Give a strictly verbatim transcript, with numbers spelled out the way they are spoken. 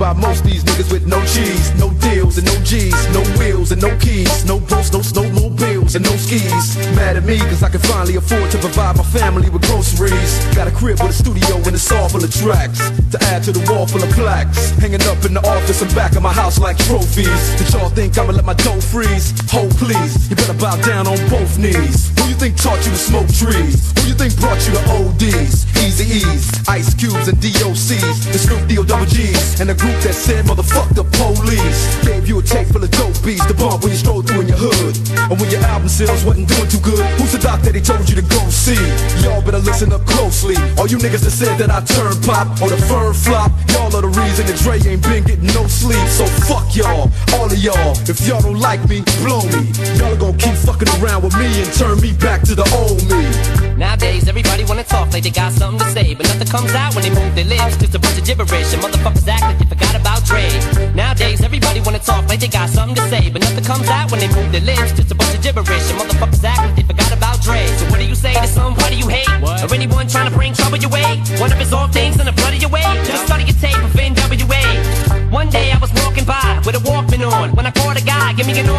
by most these niggas with no cheese, no deals and no G's, no wheels and no keys, no boats, no snowmobiles and no skis. Mad at me cause I can finally afford to provide my family with groceries. Got a crib with a studio and it's all full of tracks to add to the wall full of plaques, hanging up in the office and back of my house like trophies. Did y'all think I'ma let my dough freeze? Hold please, you better bow down on both knees. Who you think taught you to smoke trees? Who you think brought you to O Ds, Easy E's, Ice Cubes and D O C's, the Snoop D O double G's, and the group that said motherfuck the police? Gave you a tape full of dope beats to bump when you stroll through in your hood, and when your album sales wasn't doing too good. Who's the doc that he told you to go see? Y'all better listen up closely. All you niggas that said that I turn pop or the firm flop, y'all are the reason that Dre ain't been getting no sleep. So fuck y'all, all of y'all. If y'all don't like me, blow me. Y'all are gonna keep fucking around with me and turn me back to the old me. Nowadays everybody wanna talk like they got something to say, but nothing comes out when they move their lips. Just a bunch of gibberish and motherfuckers act like they forgot about Dre. Nowadays everybody wanna talk like they got something to say, but nothing comes out when they move their lips. Just a bunch of gibberish and motherfuckers act like they forgot about Dre. So what do you say to somebody you hate? What? Or anyone trying to bring trouble your way? One of his old things in the blood of your way? Just study your tape of N W A. One day I was walking by with a Walkman on when I caught a guy give me an